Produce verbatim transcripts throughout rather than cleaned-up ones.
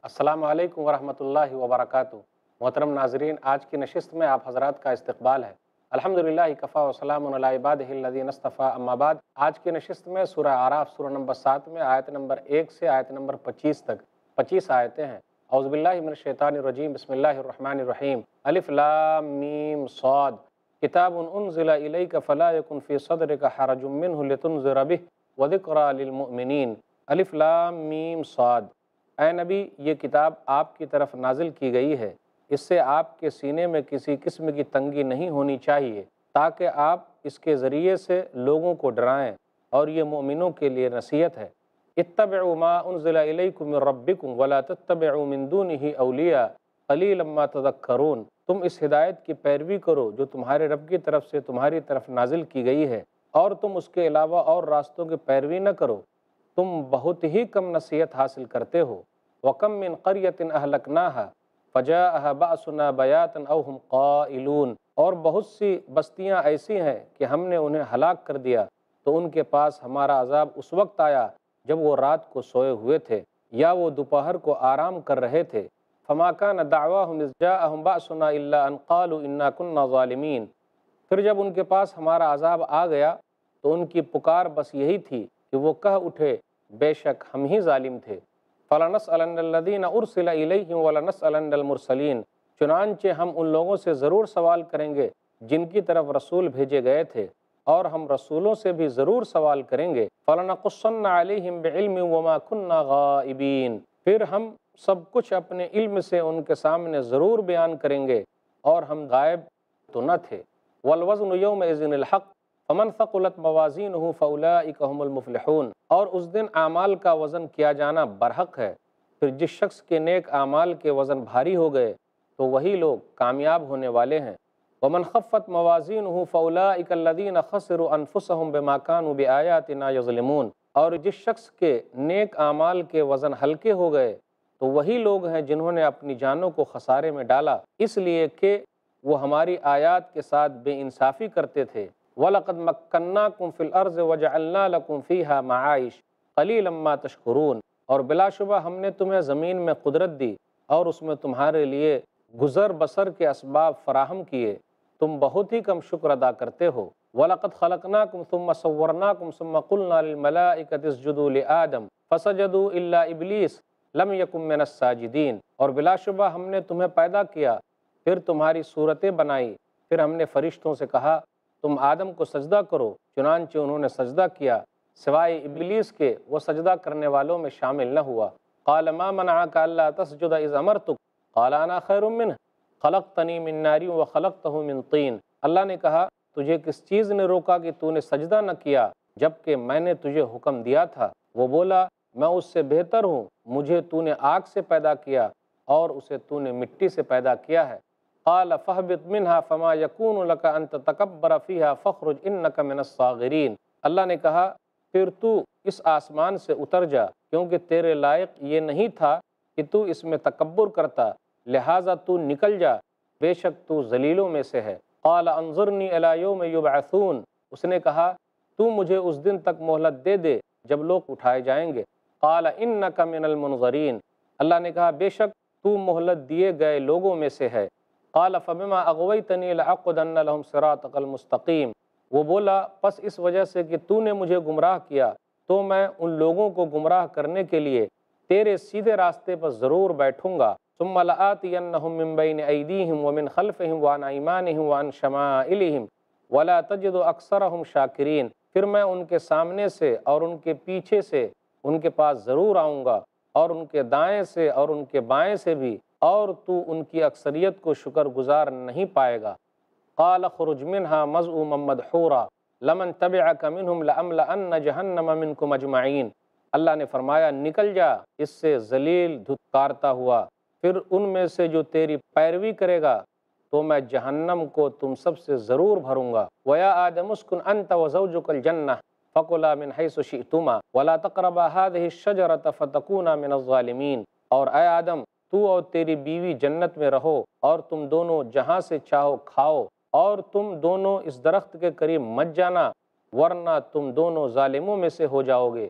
السلام علیکم ورحمۃ اللہ وبرکاتہ۔ محترم ناظرین، آج کی نشست میں آپ حضرات کا استقبال ہے۔ الحمدللہ کفا وسلام علی عبادہ الذین اصطفیٰ، اما بعد۔ آج کی نشست میں سورہ اعراف سورہ نمبر سات میں آیت نمبر ایک سے آیت نمبر پچیس تک پچیس آیتیں ہیں۔ اعوذ باللہ من الشیطان الرجیم، بسم اللہ الرحمن الرحیم۔ الف لام میم صاد، کتاب انزل الیک فلا یکن فی صدرک حرج منہ لتنذر بہ وذکریٰ للمؤمنین۔ الف لام میم صاد، اے نبی، یہ کتاب آپ کی طرف نازل کی گئی ہے، اس سے آپ کے سینے میں کسی قسم کی تنگی نہیں ہونی چاہیے، تاکہ آپ اس کے ذریعے سے لوگوں کو ڈرائیں، اور یہ مومنوں کے لیے نصیحت ہے۔ اتبعوا ما انزل الیکم من ربکم ولا تتبعوا من دونہ اولیاء قلیلا ما تذکرون۔ تم اس ہدایت کی پیروی کرو جو تمہارے رب کی طرف سے تمہاری طرف نازل کی گئی ہے، اور تم اس کے علاوہ اور راستوں کی پیروی نہ کرو، تم بہت ہی کم نصیحت حاصل کرتے ہو۔ وَكَم مِّن قَرْيَةٍ أَهْلَكْنَاهَا فَجَاءَهَا بَأْسُنَا بَيَاتًا أَوْ هُمْ قَائِلُونَ، اور بہت سی بستیاں ایسی ہیں کہ ہم نے انہیں ہلاک کر دیا تو ان کے پاس ہمارا عذاب اس وقت آیا جب وہ رات کو سوئے ہوئے تھے یا وہ دوپہر کو آرام کر رہے تھے۔ فَمَا كَانَ دَعْوَاهُمْ إِذْ جَاءَهُمْ بَأْسُنَا إِلَّا أَنْ قَالُوا إِنَّا كُنَّا ظَالِمِينَ۔ پھر جب ان کے پاس ہمارا عذاب آ گیا تو ان کی پکار بس یہی تھی کہ وہ کہہ اٹھے، بے شک ہم ہی ظالم تھے۔ فَلَنَسْأَلَنَّ الَّذِينَ أُرْسِلَ إِلَيْهِمْ وَلَنَسْأَلَنَّ الْمُرْسَلِينَ، چنانچہ ہم ان لوگوں سے ضرور سوال کریں گے جن کی طرف رسول بھیجے گئے تھے، اور ہم رسولوں سے بھی ضرور سوال کریں گے۔ فَلَنَقُصَّنَّ عَلَيْهِمْ بِعِلْمٍ وَمَا كُنَّا غَائِبِينَ، پھر ہم سب کچھ اپنے علم سے ان کے سامنے ضرور بیان کریں گے، اور ہم غائب تو نہ تھے۔ وَالْوَزْنُ يَوْمَئِذٍ الْحَقُّ فَمَنْ ثَقُلَتْ مَوَازِينُهُ فَأُولَٰئِكَ هُمُ الْمُفْلِحُونَ، اور اس دن اعمال کا وزن کیا جانا برحق ہے، پھر جس شخص کے نیک اعمال کے وزن بھاری ہو گئے تو وہی لوگ کامیاب ہونے والے ہیں۔ وَمَنْ خَفَّتْ مَوَازِينُهُ فَأُولَٰئِكَ الَّذِينَ خَسِرُوا أَنفُسَهُمْ بِمَا كَانُوا بِآيَاتِنَا يَظْلِمُونَ، اور جس شخص کے نیک اعمال کے وزن ہلکے ہو گئے تو وہی لوگ ہیں جنہوں نے اپنی جانوں کو خسارے میں ڈالا، اس لیے کہ وہ ہماری آیات کے ساتھ بے انصافی کرتے تھے۔ وَلَقَدْ مَكَّنَّاكُمْ فِي الْأَرْضِ وَجَعَلْنَا لَكُمْ فِيهَا مَعَائِشَ قَلِيلًا مَا تَشْكُرُونَ، اور بلا شبہ ہم نے تمہیں زمین میں قدرت دی اور اس میں تمہارے لیے گزر بسر کے اسباب فراہم کیے، تم بہت ہی کم شکر ادا کرتے ہو۔ وَلَقَدْ خَلَقْنَاكُمْ ثُمَّ صَوَّرْنَاكُمْ ثُمَّ قُلْنَا لِلْمَلَائِكَةِ اسْجُدُوا لِآدَمَ فَسَجَدُوا إِلَّا إِبْلِيسَ لَمْ يَكُن مِّنَ السَّاجِدِينَ، اور بلا شبہ ہم نے تمہیں پیدا کیا، پھر تمہاری صورتیں بنائی، پھر ہم نے فرشتوں سے کہا تم آدم کو سجدہ کرو، چنانچہ انہوں نے سجدہ کیا سوائے ابلیس کے، وہ سجدہ کرنے والوں میں شامل نہ ہوا۔ قال ما منعك الا تسجد اذ امرتك قال انا خیر منه خلقتنی من نار وخلقته من طین، اللہ نے کہا تجھے کس چیز نے روکا کہ تو نے سجدہ نہ کیا جبکہ میں نے تجھے حکم دیا تھا؟ وہ بولا میں اس سے بہتر ہوں، مجھے تو نے آگ سے پیدا کیا اور اسے تو نے مٹی سے پیدا کیا ہے۔ قال فاهبط منها فما يكون لك ان تتكبر فيها فاخرج انك من الصاغرين، اللہ نے کہا پھر تو اس آسمان سے اتر جا، کیونکہ تیرے لائق یہ نہیں تھا کہ تو اس میں تکبر کرتا، لہٰذا تو نکل جا، بے شک تو ذلیلوں میں سے ہے۔ قال انظرنی الی یوم یبعثون، اس نے کہا تو مجھے اس دن تک مہلت دے دے جب لوگ اٹھائے جائیں گے۔ قال انک من المنظرین، اللہ نے کہا بے شک تو مہلت دیے گئے لوگوں میں سے ہے۔ قال فبما اغویتنی لاقعدن لهم صراطک المستقیم، وہ بولا پس اس وجہ سے کہ تو نے مجھے گمراہ کیا تو میں ان لوگوں کو گمراہ کرنے کے لیے تیرے سیدھے راستے پر ضرور بیٹھوں گا۔ ثم لآتینہم من بین ایدیہم ومن خلفہم وعن ایمانہم وعن شمائلہم ولا تجد اکثرہم شاکرین، پھر میں ان کے سامنے سے اور ان کے پیچھے سے ان کے پاس ضرور آؤں گا، اور ان کے دائیں سے اور ان کے بائیں سے بھی، اور تو ان کی اکثریت کو شکر گزار نہیں پائے گا۔ قال اخرج منها مذءوما مدحورا لمن تبعك منهم لأملأن جہنم منکم اجمعین، اللہ نے فرمایا نکل جا اس سے ذلیل دھتکارتا ہوا، پھر ان میں سے جو تیری پیروی کرے گا تو میں جہنم کو تم سب سے ضرور بھروں گا۔ وَيَا آدَمُ اسْكُنْ أَنْتَ وَزَوْجُكَ الْجَنَّةَ فَكُلَا مِنْ حَيْثُ شِئْتُمَا وَلَا تَقْرَبَا هَٰذِهِ الشَّجَرَةَ فَتَكُونَا مِنَ الظَّالِمِينَ، اور اے آدم تو اور تیری بیوی جنت میں رہو اور تم دونوں جہاں سے چاہو کھاؤ، اور تم دونوں اس درخت کے قریب مت جانا ورنہ تم دونوں ظالموں میں سے ہو جاؤ گے۔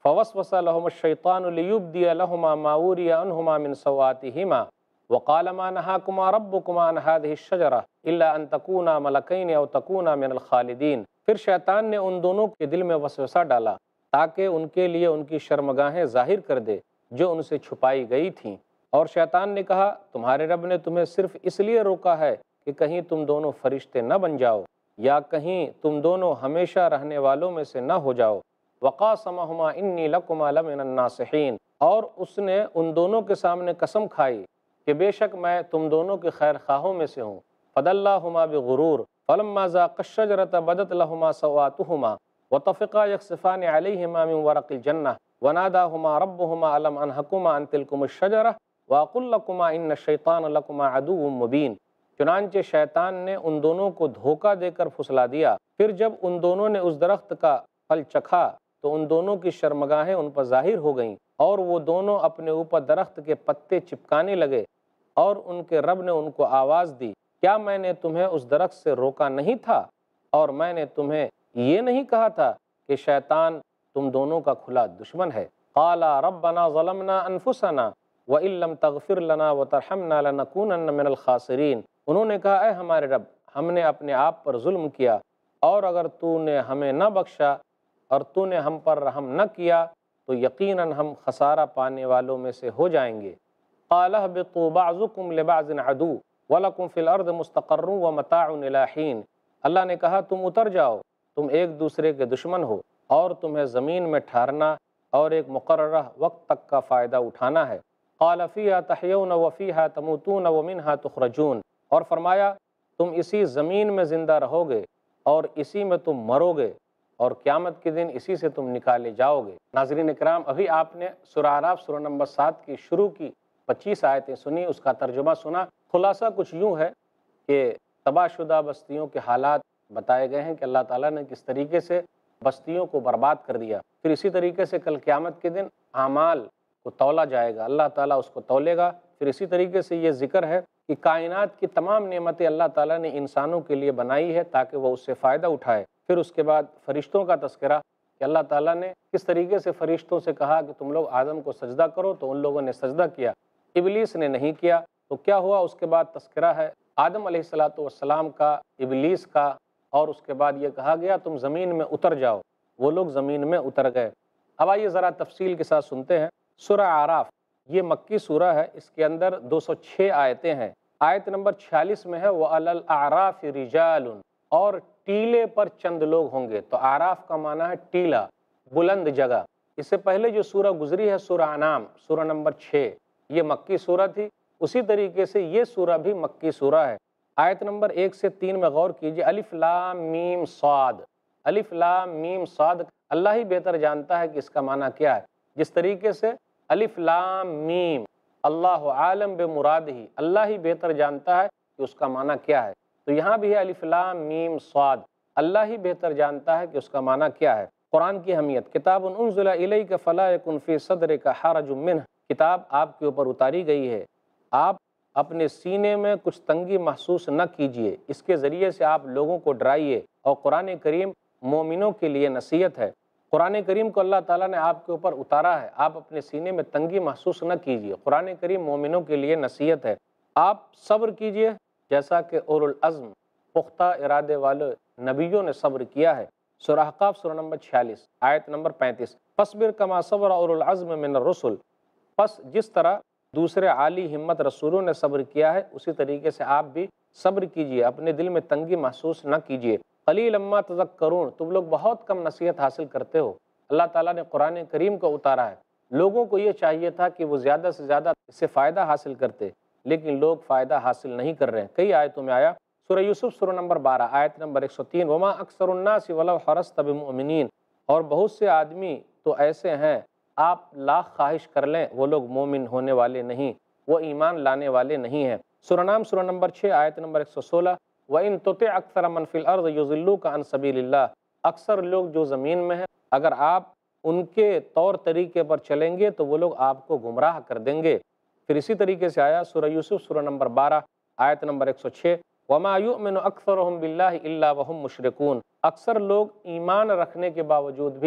فوسوس لهم الشیطان لیبدی لهما ما وری عنہما من سوآتہما وقال ما نہاکما ربکما عن هذه الشجرة الا ان تکونا ملکین او تکونا من الخالدین۔ پھر شیطان نے ان دونوں کے دل میں وسوسہ ڈالا تاکہ ان کے لیے ان کی شرمگاہیں ظاہر کر دے جو ان سے چھپائی گئی تھیں، اور شیطان نے کہا تمہارے رب نے تمہیں صرف اس لیے روکا ہے کہ کہیں تم دونوں فرشتے نہ بن جاؤ یا کہیں تم دونوں ہمیشہ رہنے والوں میں سے نہ ہو جاؤ۔ وقاسمہما انی لکما لمن الناصحین، اور اس نے ان دونوں کے سامنے قسم کھائی کہ بے شک میں تم دونوں کے خیر خواہوں میں سے ہوں۔ فدلاہما بغرور فلما ذاقا الشجرۃ بدت لہما سوآتہما وطفقا یخصفان علیہما من ورق الجنہ وناداہما ربہما الم انہکما عن تلکما الشجرۃ وَأَقُلْ لَكُمَا إِنَّ الشَّيْطَانَ لَكُمَا عَدُوٌّ مُّبِينٌ۔ چنانچہ شیطان نے ان دونوں کو دھوکہ دے کر پھسلا دیا۔ پھر جب ان دونوں نے اس درخت کا پھل چکھا تو ان دونوں کی شرمگاہیں ان پر ظاہر ہو گئیں، اور وہ دونوں اپنے اوپر درخت کے پتے چپکانے لگے، اور ان کے رب نے ان کو آواز دی کیا میں نے تمہیں اس درخت سے روکا نہیں تھا، اور میں نے تمہیں یہ نہیں کہا تھا کہ شیطان تم دونوں کا کھلا دشمن ہے۔ قَالَا رَبَّنَا ظَلَمْنَا أَنفُسَنَا وَإِن لَّمْ تَغْفِرْ لَنَا وَتَرْحَمْنَا لَنَكُونَنَّ مِنَ الْخَاسِرِينَ۔ انہوں نے کہا اے ہمارے رب، ہم نے اپنے آپ پر ظلم کیا، اور اگر تو نے ہمیں نہ بخشا اور تو نے ہم پر رحم نہ کیا تو یقیناً ہم خسارہ پانے والوں میں سے ہو جائیں گے۔ قَالَ اهْبِطُوا بَعْضُكُمْ لِبَعْضٍ عَدُوٌّ وَلَكُمْ فِي الْأَرْضِ مُسْتَقَرٌّ وَمَتَاعٌ إِلَىٰ حِينٍ۔ اللہ نے کہا تم اتر جاؤ، تم ایک دوسرے کے دشمن ہو، اور تمہیں زمین میں ٹھہرنا اور ایک مقررہ وقت تک کا فائدہ اٹھانا ہے۔ قَالَ فِيهَا تَحْيَوْنَ وَفِيهَا تَمُوتُونَ وَمِنْهَا تُخْرَجُونَ، اور فرمایا تم اسی زمین میں زندہ رہو گے اور اسی میں تم مرو گے، اور قیامت کے دن اسی سے تم نکالے جاؤ گے۔ ناظرین اکرام، ابھی آپ نے سورہ اعراف سورہ نمبر سات کی شروع کی پچیس آیتیں سنی، اس کا ترجمہ سنا۔ خلاصہ کچھ یوں ہے کہ تباہ شدہ بستیوں کے حالات بتائے گئے ہیں کہ اللہ تعالیٰ نے کس طریقے سے بستیوں کو برباد کر دیا۔ پھر اسی طریقے سے کل قیامت کے دن اعمال کو تولا جائے گا، اللہ تعالیٰ اس کو تولے گا۔ پھر اسی طریقے سے یہ ذکر ہے کہ کائنات کی تمام نعمتیں اللہ تعالیٰ نے انسانوں کے لیے بنائی ہے تاکہ وہ اس سے فائدہ اٹھائے۔ پھر اس کے بعد فرشتوں کا تذکرہ کہ اللہ تعالیٰ نے کس طریقے سے فرشتوں سے کہا کہ تم لوگ آدم کو سجدہ کرو، تو ان لوگوں نے سجدہ کیا، ابلیس نے نہیں کیا، تو کیا ہوا؟ اس کے بعد تذکرہ ہے آدم علیہ الصلاۃ والسلام کا، ابلیس کا، اور اس کے بعد یہ کہا گیا تم زمین میں اتر جاؤ، وہ لوگ زمین میں اتر گئے۔ اب آئیے ذرا تفصیل کے ساتھ سنتے ہیں۔ سورہ اعراف یہ مکی سورہ ہے، اس کے اندر دو سو چھ آیتیں ہیں۔ آیت نمبر چھیالیس میں ہے وَعَلَى الْأَعْرَافِ رِجَالٌ، اور ٹیلے پر چند لوگ ہوں گے۔ تو اعراف کا معنی ہے ٹیلا، بلند جگہ۔ اس سے پہلے جو سورہ گزری ہے سورہ انعام، سورہ نمبر چھ، یہ مکی سورہ تھی، اسی طریقے سے یہ سورہ بھی مکی سورہ ہے۔ آیت نمبر ایک سے تین میں غور کیجئے، الف لام میم صاد، الف لام میم صاد، اللہ ہی بہتر جانتا ہے کہ اس کا معنی کیا ہے۔ جس طریقے سے الف لام میم، اللہ عالم بمراد ہی، اللہ ہی بہتر جانتا ہے کہ اس کا معنی کیا ہے۔ تو یہاں بھی ہے الف لام میم صاد، اللہ ہی بہتر جانتا ہے کہ اس کا معنی کیا ہے۔ قرآن کی اہمیت، کتاب انزل الیک فلا یکن فی صدرک حرج منہ، کتاب آپ کے اوپر اتاری گئی ہے، آپ اپنے سینے میں کچھ تنگی محسوس نہ کیجئے، اس کے ذریعے سے آپ لوگوں کو ڈرائیے، اور قرآن کریم مومنوں کے لیے نصیحت ہے۔ قرآن کریم کو اللہ تعالیٰ نے آپ کے اوپر اتارا ہے، آپ اپنے سینے میں تنگی محسوس نہ کیجئے، قرآن کریم مومنوں کے لیے نصیحت ہے۔ آپ صبر کیجئے جیسا کہ اولو العزم، پختہ ارادے والے نبیوں نے صبر کیا ہے۔ سورہ احقاف سورہ نمبر چھیالیس آیت نمبر پینتیس، فاصبر کما صبر اولو العزم من الرسل، پس جس طرح دوسرے عالی ہمت رسولوں نے صبر کیا ہے اسی طریقے سے آپ بھی صبر کیجئے، اپنے دل میں تنگی محسوس نہ کیجئے۔ قلیلا ما تذکرون، تم لوگ بہت کم نصیحت حاصل کرتے ہو۔ اللہ تعالیٰ نے قرآن کریم کو اتارا ہے، لوگوں کو یہ چاہیے تھا کہ وہ زیادہ سے زیادہ اس سے فائدہ حاصل کرتے، لیکن لوگ فائدہ حاصل نہیں کر رہے ہیں۔ کئی آیتوں میں آیا، سورہ یوسف سورہ نمبر بارہ آیت نمبر ایک سو تین، وما اکثر الناس ولو حرصت بمؤمنین، اور بہت سے آدمی تو ایسے ہیں آپ لاکھ خواہش کر لیں وہ لوگ مومن ہونے والے نہیں، وہ ایمان لانے والے نہیں ہیں۔ سورہ نام سورہ نمبر چھ آیت نمبر ایک سو سولہ، وَإِن تُطِعْ أَكْثَرَ مَنْ فِي الْأَرْضِ يُضِلُّوكَ عَنْ سَبِيلِ اللَّهِ، اکثر لوگ جو زمین میں ہیں اگر آپ ان کے طور طریقے پر چلیں گے تو وہ لوگ آپ کو گمراہ کر دیں گے۔ پھر اسی طریقے سے آیا سورہ یوسف سورہ نمبر بارہ آیت نمبر ایک سو چھ، وَمَا يُؤْمِنُ أَكْثَرُهُمْ بِاللَّهِ إِلَّا وَهُمْ مُشْرِكُونَ، اکثر لوگ ایمان رکھنے کے باوجود بھی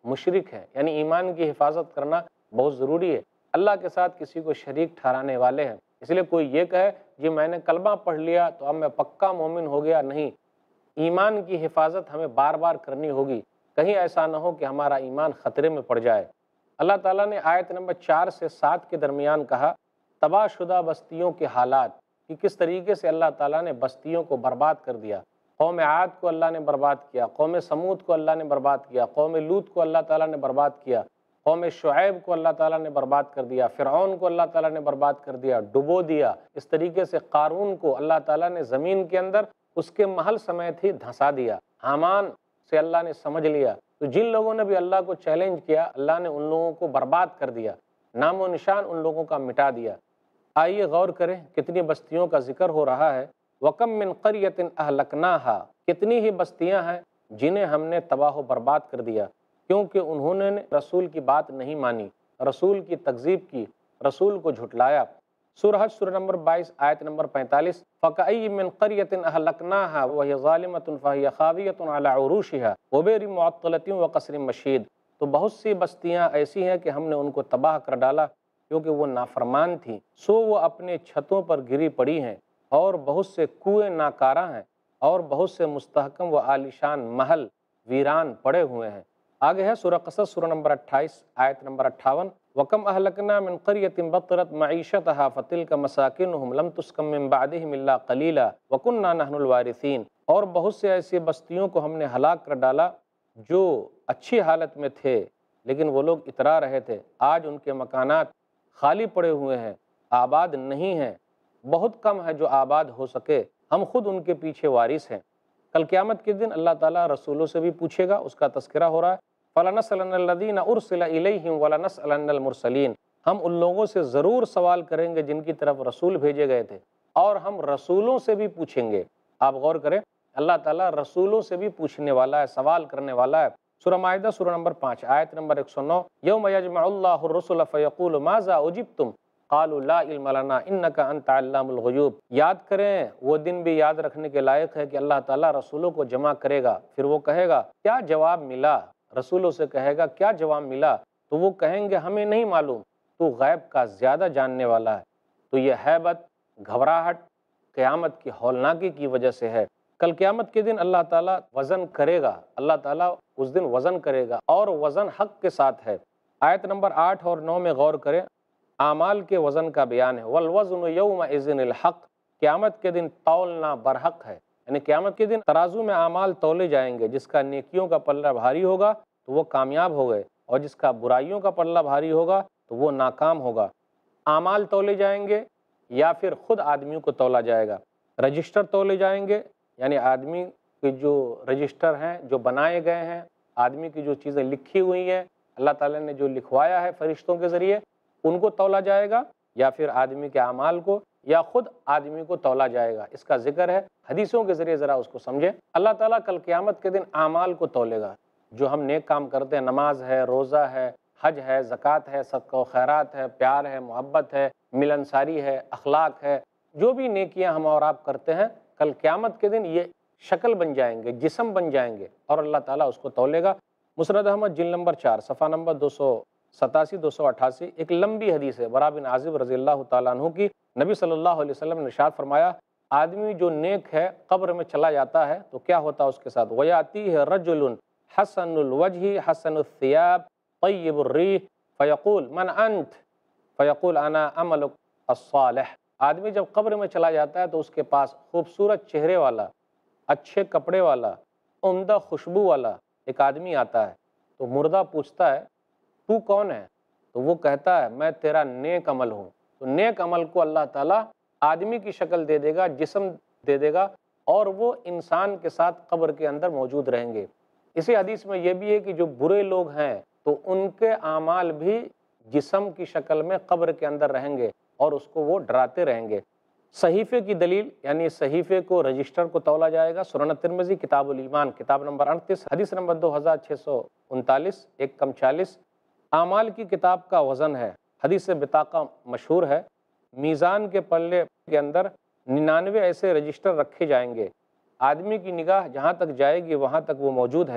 مشرک ہیں، یعنی ایمان کی حفاظت کرنا بہت ضروری ہے۔ اللہ کے ساتھ کسی کو شریک ٹھہرانے والے ہیں، اس لیے کوئی یہ کہے جی میں نے کلمہ پڑھ لیا تو اب میں پکا مومن ہو گیا، نہیں، ایمان کی حفاظت ہمیں بار بار کرنی ہوگی، کہیں ایسا نہ ہو کہ ہمارا ایمان خطرے میں پڑ جائے۔ اللہ تعالیٰ نے آیت نمبر چار سے سات کے درمیان کہا تباہ شدہ بستیوں کے حالات کہ کس طریقے سے اللہ تعالیٰ نے بستیوں کو برباد کر دیا۔ قوم عاد کو اللہ نے برباد کیا، قوم سمود کو اللہ نے برباد کیا، قوم لوط کو اللہ تعالیٰ نے برباد کیا، قوم شعیب کو اللہ تعالیٰ نے برباد کر دیا، فرعون کو اللہ تعالیٰ نے برباد کر دیا، ڈبو دیا۔ اس طریقے سے قارون کو اللہ تعالیٰ نے زمین کے اندر اس کے محل سمیت ہی دھنسا دیا۔ حامان سے اللہ نے سمجھ لیا، تو جن لوگوں نے بھی اللہ کو چیلنج کیا اللہ نے ان لوگوں کو برباد کر دیا، نام و نشان ان لوگوں کا مٹا دیا۔ آئیے غور کریں کتنی بستیوں کا ذکر ہو رہا ہے۔ وَكَم مِّن قَرْيَةٍ أَهْلَكْنَاهَا، کتنی ہی بستیاں ہیں جنہیں ہم نے تباہ و برباد کر دیا کیونکہ انہوں نے رسول کی بات نہیں مانی، رسول کی تکذیب کی، رسول کو جھٹلایا۔ سورہ حج سورہ نمبر بائیس آیت نمبر پینتالیس، فَكَأَيٍّ مِّن قَرْيَةٍ أَهْلَكْنَاهَا وَهِيَ ظَالِمَةٌ فَهِيَ خَاوِيَةٌ عَلَىٰ عُرُوشِهَا وَبِئْرٍ مُّعَطَّلَةٍ وَقَصْرٍ مَّشِيدٍ، تو بہت سی بستیاں ایسی ہیں کہ ہم نے ان کو تباہ کر ڈالا کیونکہ وہ نافرمان تھیں، سو وہ اپنے چھتوں پر گری پڑی ہیں، اور بہت سے کنویں ناکارہ ہیں، اور بہت سے مستحکم و عالیشان محل ویران پڑے ہوئے ہیں۔ آگے ہے سورہ قصص سورہ نمبر اٹھائیس آیت نمبر اٹھاون، وَكَمْ أَهْلَكْنَا مِنْ قَرْيَةٍ بَطِرَتْ مَعِيشَتَهَا فَتِلْكَ مَسَاكِنُهُمْ لَمْ تُسْكَن مِّن بَعْدِهِمْ إِلَّا قَلِيلًا وَكُنَّا نَحْنُ الْوَارِثِينَ، اور بہت سے ایسی بستیوں کو ہم نے ہلاک کر ڈالا جو اچھی حالت میں تھے لیکن وہ لوگ اترا رہے تھے، آج ان کے مکانات خالی پڑے ہوئے ہیں، آباد نہیں ہیں، بہت کم ہے جو آباد ہو سکے، ہم خود ان کے پیچھے وارث ہیں۔ کل قیامت کے دن اللہ تعالیٰ رسولوں سے بھی پوچھے گا، اس کا تذکرہ ہو رہا ہے، فَلَنَسْأَلَنَّ الَّذِينَ أُرْسِلَ إِلَيْهِمْ وَلَنَسْأَلَنَّ الْمُرْسَلِينَ، ہم ان لوگوں سے ضرور سوال کریں گے جن کی طرف رسول بھیجے گئے تھے، اور ہم رسولوں سے بھی پوچھیں گے۔ آپ غور کریں، اللہ تعالیٰ رسولوں سے بھی پوچھنے والا ہے، سوال کرنے والا ہے۔ سورہ مائدہ سورہ نمبر پانچ آیت نمبر ایک سو نو، یوم یجمع اللہ الرسل فیقول ماذا اجبتم قالوا لا علم لنا انک انت علام الغیوب، یاد کریں وہ دن بھی یاد رکھنے کے لائق ہے کہ اللہ تعالیٰ رسولوں کو جمع کرے گا، پھر وہ کہے گا کیا جواب ملا، رسولوں سے کہے گا کیا جواب ملا، تو وہ کہیں گے ہمیں نہیں معلوم، تو غیب کا زیادہ جاننے والا ہے۔ تو یہ ہیبت، گھبراہٹ قیامت کی ہولناکی کی وجہ سے ہے۔ کل قیامت کے دن اللہ تعالیٰ وزن کرے گا، اللہ تعالیٰ اس دن وزن کرے گا، اور وزن حق کے ساتھ ہے۔ آیت نمبر آٹھ اور نو میں غور کریں، اعمال کے وزن کا بیان ہے، والوزن یومئذ الحق، قیامت کے دن تولنا برحق ہے، یعنی قیامت کے دن ترازو میں اعمال تولے جائیں گے، جس کا نیکیوں کا پلہ بھاری ہوگا تو وہ کامیاب ہو گئے، اور جس کا برائیوں کا پلہ بھاری ہوگا تو وہ ناکام ہوگا۔ اعمال تولے جائیں گے یا پھر خود آدمیوں کو تولا جائے گا، رجسٹر تولے جائیں گے، یعنی آدمی کے جو رجسٹر ہیں جو بنائے گئے ہیں، آدمی کی جو چیزیں لکھی ہوئی ہیں اللہ تعالیٰ نے جو لکھوایا ہے فرشتوں کے ذریعے، ان کو تولا جائے گا، یا پھر آدمی کے اعمال کو، یا خود آدمی کو تولا جائے گا۔ اس کا ذکر ہے حدیثوں کے ذریعے، ذرا اس کو سمجھیں۔ اللہ تعالیٰ کل قیامت کے دن اعمال کو تولے گا، جو ہم نیک کام کرتے ہیں، نماز ہے، روزہ ہے، حج ہے، زکوٰۃ ہے، صدقہ و خیرات ہے، پیار ہے، محبت ہے، ملنساری ہے، اخلاق ہے، جو بھی نیکیاں ہم اور آپ کرتے ہیں، کل قیامت کے دن یہ شکل بن جائیں گے، جسم بن جائیں گے، اور اللہ تعالیٰ اس کو تولے گا۔ مسند احمد جلد نمبر چار صفحہ نمبر دو سو ستاسی دو سو اٹھاسی، ایک لمبی حدیث ہے برا بن عازب رضی اللہ تعالیٰ عنہ کی، نبی صلی اللہ علیہ وسلم نے ارشاد فرمایا، آدمی جو نیک ہے قبر میں چلا جاتا ہے تو کیا ہوتا ہے اس کے ساتھ، وَيَأْتِيهِ رَجُلٌ حَسَنُ الْوَجْهِ حَسَنُ الثِّيَابِ طَيِّبُ الرِّيحِ فَيَقُولُ مَنْ أَنْتَ فَيَقُولُ أَنَا عَمَلُكَ الصَّالِحُ، آدمی جب قبر میں چلا جاتا ہے تو اس کے پاس خوبصورت چہرے والا، اچھے کپڑے والا، عمدہ خوشبو والا ایک آدمی آتا ہے، تو مردہ پوچھتا ہے تو کون ہے، تو وہ کہتا ہے میں تیرا نیک عمل ہوں، تو نیک عمل کو اللہ تعالیٰ آدمی کی شکل دے دے گا، جسم دے دے گا، اور وہ انسان کے ساتھ قبر کے اندر موجود رہیں گے۔ اسی حدیث میں یہ بھی ہے کہ جو برے لوگ ہیں تو ان کے اعمال بھی جسم کی شکل میں قبر کے اندر رہیں گے، اور اس کو وہ ڈراتے رہیں گے۔ صحیفے کی دلیل، یعنی صحیفے کو، رجسٹر کو تولا جائے گا، سنن ترمذی کتاب الایمان کتاب نمبر اڑتیس حدیث نمبر دو ہزار چھ سو انتالیس، ایک کم چالیس، اعمال کی کتاب کا وزن ہے، حدیث بطاقہ مشہور ہے، میزان کے پلے کے اندر ننانوے ایسے رجسٹر رکھے جائیں گے، آدمی کی نگاہ جہاں تک جائے گی وہاں تک وہ موجود ہے،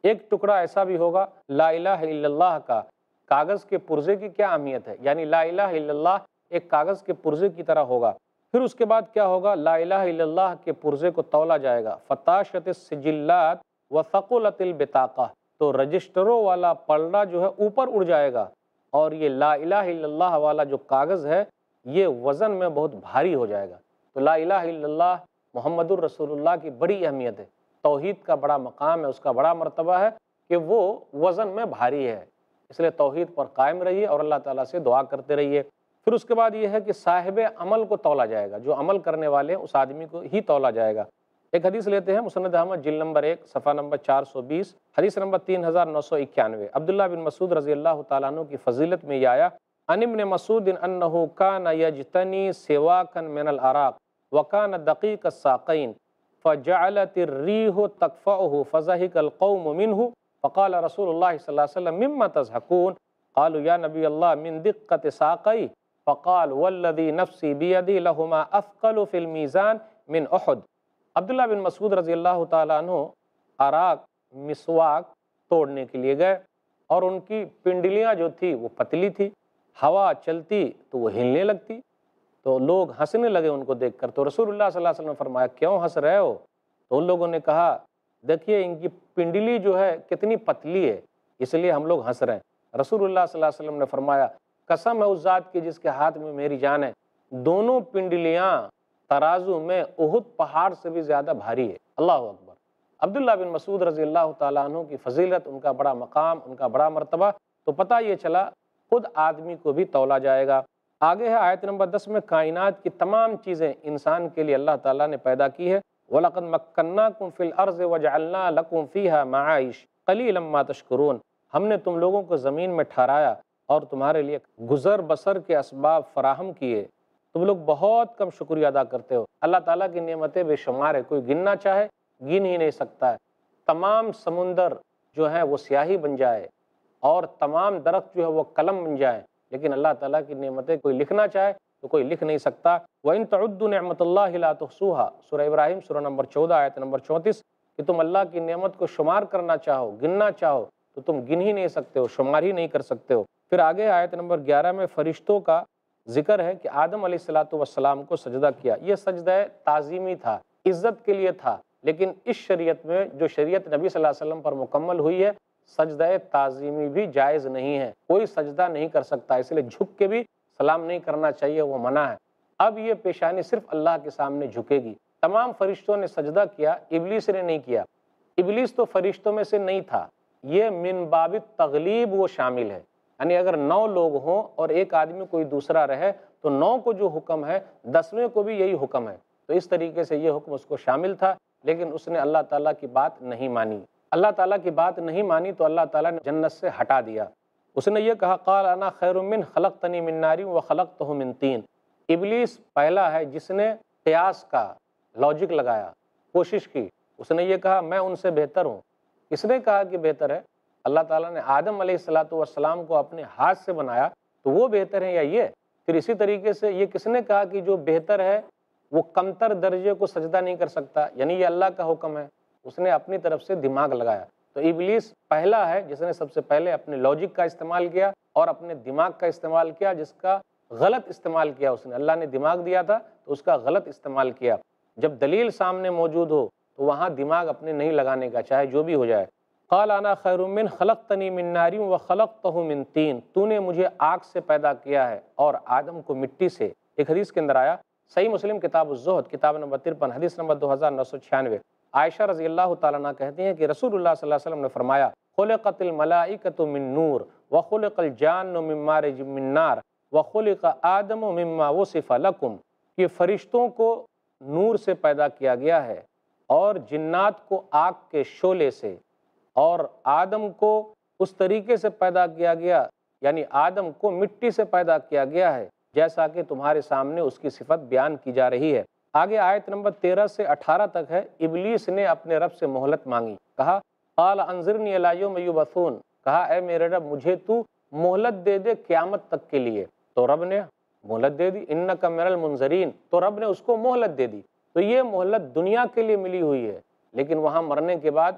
ایک ٹکڑا ایسا بھی ہوگا لا الہ الا اللہ کا، کاغذ کے پرزے کی کیا اہمیت ہے، یعنی لا الہ الا اللہ ایک کاغذ کے پرزے کی طرح ہوگا۔ پھر اس کے بعد کیا ہوگا، لا الہ الا اللہ کے پرزے کو تولا جائے گا، فتاشت السجلات وثقلت البطاقہ، تو رجسٹروں والا پلڑا جو ہے اوپر اڑ جائے گا، اور یہ لا الہ الا اللہ والا جو کاغذ ہے یہ وزن میں بہت بھاری ہو جائے گا۔ تو لا الہ الا اللہ محمد الرسول اللہ کی بڑی اہمیت ہے، توحید کا بڑا مقام ہے، اس کا بڑا مرتبہ ہے کہ وہ وزن میں بھاری ہے، اس لیے توحید پر قائم رہیے اور اللہ تعالیٰ سے دعا کرتے رہیے۔ پھر اس کے بعد یہ ہے کہ صاحب عمل کو تولا جائے گا، جو عمل کرنے والے ہیں اس آدمی کو ہی تولا جائے گا۔ ایک حدیث لیتے ہیں مسند احمد جلد نمبر ایک صفحہ نمبر چار سو بیس، حدیث نمبر تین ہزار نو سو اکیانوے، عبداللہ بن مسعود رضی اللہ تعالیٰ عنہ کی فضیلت میں یہ آیا، عن ابن مسعود انہ کان یجتنی سواکا من العراق وکان دقیق الساقین فجعلت الریح تکفعه فضحک القوم منه فقال رسول اللہ صلی اللہ علیہ وسلم مما تضحکون قالوا یا نبی اللہ من دقت ساقی فقال والذی نفسی بیدی لہما اثقل فی المیزان من احد۔ عبداللہ بن مسعود رضی اللہ تعالیٰ عنہ عراق مسواک توڑنے کے لیے گئے، اور ان کی پنڈلیاں جو تھی وہ پتلی تھی، ہوا چلتی تو وہ ہلنے لگتی، تو لوگ ہنسنے لگے ان کو دیکھ کر۔ تو رسول اللہ صلی اللہ علیہ وسلم نے فرمایا کیوں ہنس رہے ہو؟ تو ان لوگوں نے کہا دیکھیے ان کی پنڈلی جو ہے کتنی پتلی ہے، اس لیے ہم لوگ ہنس رہے ہیں۔ رسول اللہ صلی اللہ علیہ وسلم نے فرمایا قسم ہے اس ذات کی جس کے ہاتھ میں میری جان ہے، دونوں پنڈلیاں ترازو میں احد پہاڑ سے بھی زیادہ بھاری ہے۔ اللہ اکبر۔ عبداللہ بن مسعود رضی اللہ تعالیٰ عنہ کی فضیلت، ان کا بڑا مقام، ان کا بڑا مرتبہ، تو پتہ یہ چلا خود آدمی کو بھی تولا جائے گا۔ آگے ہے آیت نمبر دس میں، کائنات کی تمام چیزیں انسان کے لیے اللہ تعالیٰ نے پیدا کی ہے، وَلَقَدْ مَكَّنَّاكُمْ فِي الْأَرْضِ وَجَعَلْنَا لَكُمْ فِيهَا مَعَائِشَ قَلِيلًا مَا تَشْكُرُونَ، ہم نے تم لوگوں کو زمین میں ٹھہرایا اور تمہارے لیے گزر بسر کے اسباب فراہم کیے، تم لوگ بہت کم شکریہ ادا کرتے ہو۔ اللہ تعالیٰ کی نعمتیں بے شمار ہے، کوئی گننا چاہے گن ہی نہیں سکتا ہے۔ تمام سمندر جو ہے وہ سیاہی بن جائے اور تمام درخت جو ہے وہ قلم بن جائے، لیکن اللہ تعالیٰ کی نعمتیں کوئی لکھنا چاہے تو کوئی لکھ نہیں سکتا۔ وَإِن تَعُدُّوا نِعْمَةَ اللَّهِ لَا تُحْصُوهَا، سورہ ابراہیم سورہ نمبر چودہ آیت نمبر چونتیس، کہ تم اللہ کی نعمت کو شمار کرنا چاہو، گننا چاہو تو تم گن ہی نہیں سکتے ہو، شمار ہی نہیں کر سکتے ہو۔ پھر آگے آیت نمبر گیارہ میں فرشتوں کا ذکر ہے کہ آدم علیہ الصلاۃ والسلام کو سجدہ کیا، یہ سجدہ تعظیمی تھا، عزت کے لیے تھا، لیکن اس شریعت میں جو شریعت نبی صلی اللہ علیہ وسلم پر مکمل ہوئی ہے، سجدہ تعظیمی بھی جائز نہیں ہے، کوئی سجدہ نہیں کر سکتا، اس لیے جھک کے بھی سلام نہیں کرنا چاہیے، وہ منع ہے۔ اب یہ پیشانی صرف اللہ کے سامنے جھکے گی۔ تمام فرشتوں نے سجدہ کیا، ابلیس نے نہیں کیا۔ ابلیس تو فرشتوں میں سے نہیں تھا، یہ من باب تغلیب وہ شامل ہے، یعنی اگر نو لوگ ہوں اور ایک آدمی کوئی دوسرا رہے تو نو کو جو حکم ہے دسویں کو بھی یہی حکم ہے، تو اس طریقے سے یہ حکم اس کو شامل تھا، لیکن اس نے اللہ تعالیٰ کی بات نہیں مانی۔ اللہ تعالیٰ کی بات نہیں مانی تو اللہ تعالیٰ نے جنت سے ہٹا دیا۔ اس نے یہ کہا قال انا خیر من خلقتنی من نار وخلقتہ من طین۔ ابلیس پہلا ہے جس نے قیاس کا لاجک لگایا، کوشش کی، اس نے یہ کہا میں ان سے بہتر ہوں۔ کس نے کہا کہ بہتر ہے؟ اللہ تعالیٰ نے آدم علیہ الصلاۃ والسلام کو اپنے ہاتھ سے بنایا تو وہ بہتر ہے یا یہ؟ پھر اسی طریقے سے یہ کس نے کہا کہ جو بہتر ہے وہ کمتر درجے کو سجدہ نہیں کر سکتا، یعنی یہ اللہ کا حکم ہے، اس نے اپنی طرف سے دماغ لگایا۔ تو ابلیس پہلا ہے جس نے سب سے پہلے اپنے لاجک کا استعمال کیا اور اپنے دماغ کا استعمال کیا، جس کا غلط استعمال کیا اس نے۔ اللہ نے دماغ دیا تھا تو اس کا غلط استعمال کیا۔ جب دلیل سامنے موجود ہو تو وہاں دماغ اپنے نہیں لگانے کا، چاہے جو بھی ہو جائے۔ قال انا خیر من خلقتنی من نار وخلقتہ من طین، تو نے مجھے آگ سے پیدا کیا ہے اور آدم کو مٹی سے۔ ایک حدیث کے اندر آیا، صحیح مسلم کتاب الزہد کتاب نمبر ترپن حدیث نمبر دو ہزار نو سو چھیانوے، عائشہ رضی اللہ تعالیٰ عنہ کہتی ہیں کہ رسول اللہ صلی اللہ علیہ وسلم نے فرمایا خلقت الملائکۃ من نور وخلق الجان من مارج من نار وخلق آدم مما وصف لکم، کہ فرشتوں کو نور سے پیدا کیا گیا ہے اور جنات کو آگ کے شعلے سے، اور آدم کو اس طریقے سے پیدا کیا گیا، یعنی آدم کو مٹی سے پیدا کیا گیا ہے جیسا کہ تمہارے سامنے اس کی صفت بیان کی جا رہی ہے۔ آگے آیت نمبر تیرہ سے اٹھارہ تک ہے، ابلیس نے اپنے رب سے مہلت مانگی، کہا قال انظرنی الی یوم یبعثون، کہا اے میرے رب مجھے تو مہلت دے دے قیامت تک کے لیے، تو رب نے مہلت دے دی، انک من المنظرین، تو رب نے اس کو مہلت دے دی۔ تو یہ مہلت دنیا کے لیے ملی ہوئی ہے، لیکن وہاں مرنے کے بعد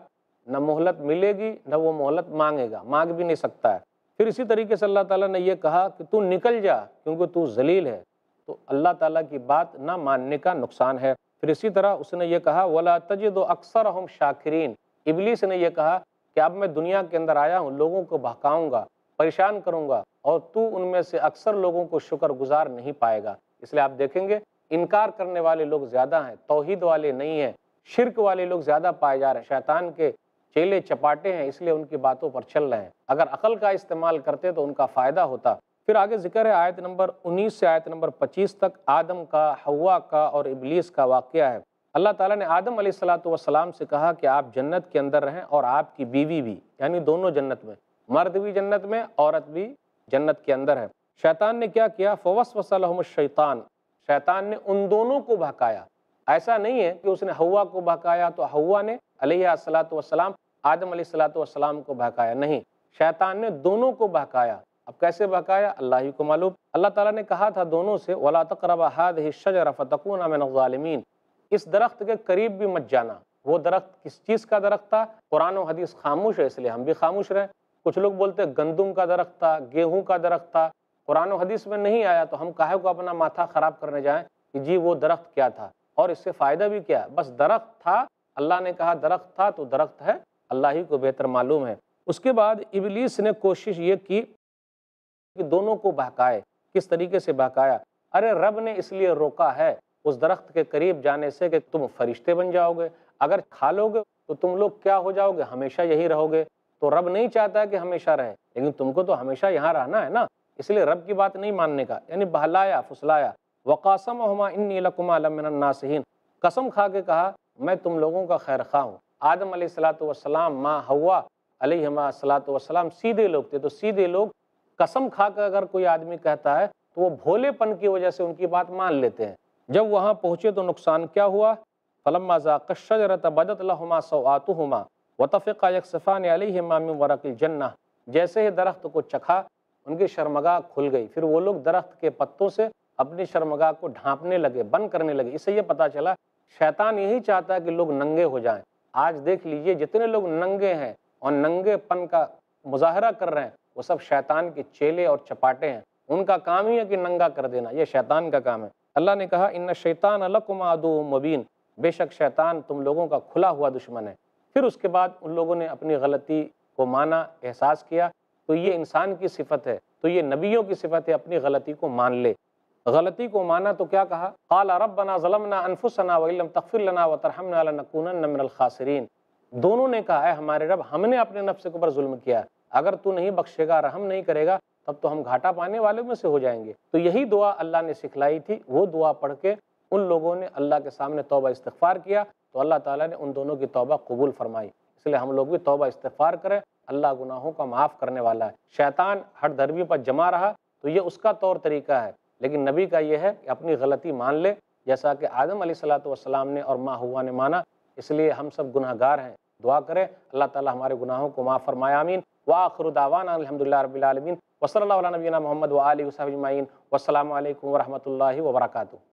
نہ مہلت ملے گی نہ وہ مہلت مانگے گا، مانگ بھی نہیں سکتا ہے۔ پھر اسی طریقے سے اللہ تعالیٰ نے یہ کہا کہ تو نکل جا کیونکہ تو ذلیل ہے، تو اللہ تعالیٰ کی بات نہ ماننے کا نقصان ہے۔ پھر اسی طرح اس نے یہ کہا وَلَا تَجِدُ أَكْثَرَهُمْ شَاكِرِينَ، ابلیس نے یہ کہا کہ اب میں دنیا کے اندر آیا ہوں، لوگوں کو بہکاؤں گا، پریشان کروں گا، اور تو ان میں سے اکثر لوگوں کو شکر گزار نہیں پائے گا۔ اس لیے آپ دیکھیں گے انکار کرنے والے لوگ زیادہ ہیں، توحید والے نہیں ہیں، شرک والے لوگ زیادہ پائے جا رہے ہیں، شیطان کے چیلے چپاٹے ہیں، اس لیے ان کی باتوں پر چل رہے ہیں۔ اگر عقل کا استعمال کرتے تو ان کا فائدہ ہوتا۔ پھر آگے ذکر ہے آیت نمبر انیس سے آیت نمبر پچیس تک آدم کا، حوا کا اور ابلیس کا واقعہ ہے۔ اللہ تعالیٰ نے آدم علیہ الصلاۃ والسلام سے کہا کہ آپ جنت کے اندر رہیں اور آپ کی بیوی بھی، یعنی دونوں جنت میں، مرد بھی جنت میں، عورت بھی جنت کے اندر ہے۔ شیطان نے کیا کیا؟ فوسوس لہم الشیطان، شیطان نے ان دونوں کو بہکایا۔ ایسا نہیں ہے کہ اس نے حوا کو بہکایا تو حوا نے علیہ الصلاۃ والسلام آدم علیہ الصلاۃ والسلام کو بہکایا، نہیں، شیطان نے دونوں کو بہکایا۔ اب کیسے بہکایا اللہ ہی کو معلوم۔ اللہ تعالیٰ نے کہا تھا دونوں سے وَلَا تَقْرَبَا هَٰذِهِ الشَّجَرَ فَتَكُونَ مِنَ الظَّالِمِينَ، اس درخت کے قریب بھی مت جانا۔ وہ درخت کس چیز کا درخت تھا؟ قرآن و حدیث خاموش ہے، اس لیے ہم بھی خاموش رہیں۔ کچھ لوگ بولتے ہیں گندم کا درخت تھا، گیہوں کا درخت تھا، قرآن و حدیث میں نہیں آیا تو ہم کاہے کو اپنا ماتھا خراب کرنے جائیں کہ جی وہ درخت کیا تھا اور اس سے فائدہ بھی کیا؟ بس درخت تھا، اللہ نے کہا درخت تھا تو درخت ہے، اللہ ہی کو بہتر معلوم ہے۔ اس کے بعد ابلیس نے کوشش یہ کی کہ دونوں کو بہکائے۔ کس طریقے سے بہکایا؟ ارے رب نے اس لیے روکا ہے اس درخت کے قریب جانے سے کہ تم فرشتے بن جاؤ گے، اگر کھا لو گے تو تم لوگ کیا ہو جاؤ گے؟ ہمیشہ یہی رہو گے۔ تو رب نہیں چاہتا ہے کہ ہمیشہ رہے، لیکن تم کو تو ہمیشہ یہاں رہنا ہے نا، اس لیے رب کی بات نہیں ماننے کا، یعنی بہلایا پھسلایا۔ وَقَاسَمَهُمَا إِنِّي لَكُمَا لَمِنَ النَّاصِحِينَ، قسم کھا کے کہا میں تم لوگوں کا خیر خواہ ہوں۔ آدم علیہ الصلاۃ والسلام، ماں حوا علیہ الصلاۃ والسلام سیدھے لوگ تھے، تو سیدھے لوگ قسم کھا کر اگر کوئی آدمی کہتا ہے تو وہ بھولے پن کی وجہ سے ان کی بات مان لیتے ہیں۔ جب وہاں پہنچے تو نقصان کیا ہوا؟ فَلَمَّا ذَاقَا الشَّجَرَةَ بَدَتْ لَهُمَا سَوْآتُهُمَا وَطَفِقَا يَخْصِفَانِ عَلَيْهِمَا مِنْ وَرَقِ الْجَنَّةِ، جیسے ہی درخت کو چکھا ان کی شرمگاہ کھل گئی، پھر وہ لوگ درخت کے پتوں سے اپنی شرمگاہ کو ڈھانپنے لگے، بند کرنے لگے۔ اس سے یہ پتہ چلا شیطان یہی چاہتا ہے کہ لوگ ننگے ہو جائیں۔ آج دیکھ لیجئے جتنے لوگ ننگے ہیں اور ننگے پن کا مظاہرہ کر رہے ہیں وہ سب شیطان کے چیلے اور چپاٹے ہیں، ان کا کام ہی ہے کہ ننگا کر دینا، یہ شیطان کا کام ہے۔ اللہ نے کہا ان الشیطان لکم عدو مبین، بے شک شیطان تم لوگوں کا کھلا ہوا دشمن ہے۔ پھر اس کے بعد ان لوگوں نے اپنی غلطی کو مانا، احساس کیا، تو یہ انسان کی صفت ہے، تو یہ نبیوں کی صفت ہے، اپنی غلطی کو مان لے۔ غلطی کو مانا تو کیا کہا؟ قال ربنا ظلمنا انفسنا وان لم تغفر لنا وترحمنا لنکونن من الخاسرین، دونوں نے کہا اے ہمارے رب ہم نے اپنے نفس کے اوپر ظلم کیا، اگر تو نہیں بخشے گا، رحم نہیں کرے گا، تب تو ہم گھاٹا پانے والوں میں سے ہو جائیں گے۔ تو یہی دعا اللہ نے سکھلائی تھی، وہ دعا پڑھ کے ان لوگوں نے اللہ کے سامنے توبہ استغفار کیا تو اللہ تعالیٰ نے ان دونوں کی توبہ قبول فرمائی۔ اس لیے ہم لوگ بھی توبہ استغفار کریں، اللہ گناہوں کا معاف کرنے والا ہے۔ شیطان ہر دھرمی پر جمع رہا تو یہ اس کا طور طریقہ ہے، لیکن نبی کا یہ ہے کہ اپنی غلطی مان لے، جیسا کہ آدم علیہ الصلاۃ والسلام نے اور ماں حوا نے مانا۔ اس لیے ہم سب گناہ گار ہیں، دعا کریں اللہ تعالیٰ ہمارے گناہوں کو معاف فرمائے، آمین۔ وآخر دعوانا الحمدللہ رب العالمین، وصلی اللہ علی نبینا محمد وآلہ وصحبہ اجمعین، والسلام علیکم ورحمۃ اللہ وبرکاتہ۔